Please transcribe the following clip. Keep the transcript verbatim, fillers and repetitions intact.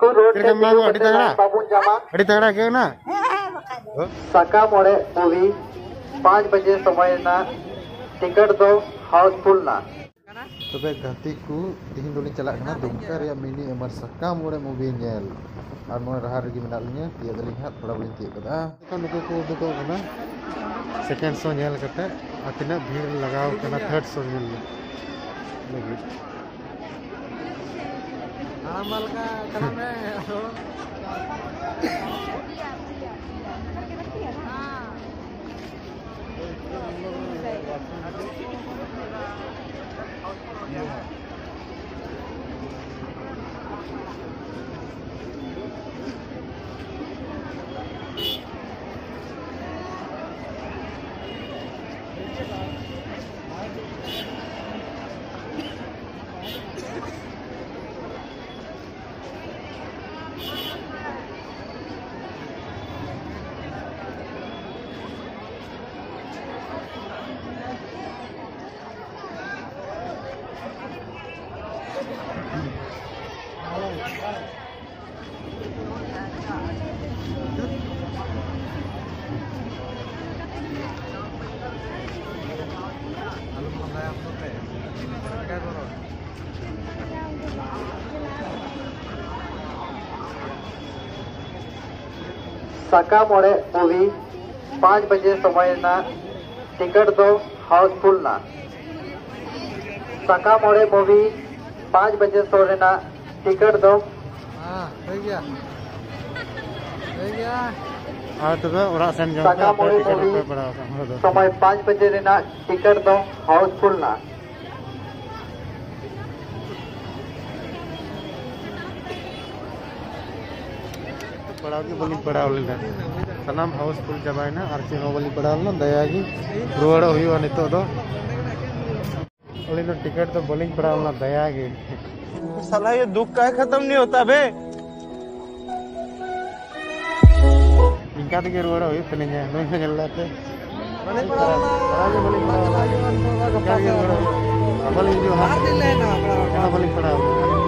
ᱞᱟᱹᱴᱩ ᱨᱳᱰ ᱛᱮ ᱟᱹᱰᱤ ᱛᱟᱜᱲᱟ ᱵᱟᱵᱩᱱ ᱧᱟᱢᱟ ᱟᱹᱰᱤ ᱛᱟᱜᱲᱟ ᱜᱮ ᱱᱟ ᱥᱟᱠᱟᱢ ᱚᱲᱮ ᱢᱩᱵᱷᱤ पाँच बजे समय ना टिकट दो हाउसफुल ना तबे गाती को तीन दोली चला कना दुमका रे मिनी एमर साकाम ओरे मूवी नेल और नोय रहा रे मेना लिया तिया दली हाथ थोड़ा बलिन तिया कदा नुको को दुको कना सेकंड शो नेल कते आ तिना भीड़ लगाव कना थर्ड शो नेल लगी आमल का कना में साकाम ओरे मूवी पाँच बजे समय ना टिकट दो हाउसफुल ना साकाम ओरे मूवी पाँच बजे सोरे ना टिकट दो हां हो गया हो गया आ तबे ओरा सेन जो साकाम ओरे मूवी समय पाँच बजे रे ना टिकट दो हाउसफुल ना पढ़ाओ के बोली पढ़ाओ लेना सनाम हाउसफुल चाबायना और चेनो बोली पढ़ाओ ना दयागी रुवाड़ हुआ नितो दो ओलिनो टिकट तो बोलिंग पढ़ाओ ना दयागी साला ये दुख का खत्म नहीं होता बे इनका तो रुवाड़ हुई तने ने नोय जल्लाते माने पढ़ाओ ना बोलिंग पढ़ाओ बोलिंग जो हाथ ले ना पढ़ाओ बोलिंग पढ़ाओ